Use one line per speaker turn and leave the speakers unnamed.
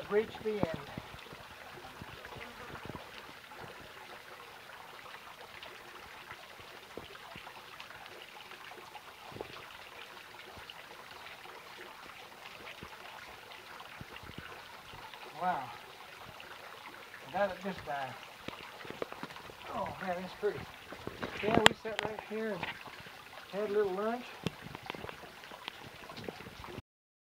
have reached the end. Wow. That just died. Oh man, it's pretty. Yeah, we sat right here and had a little lunch.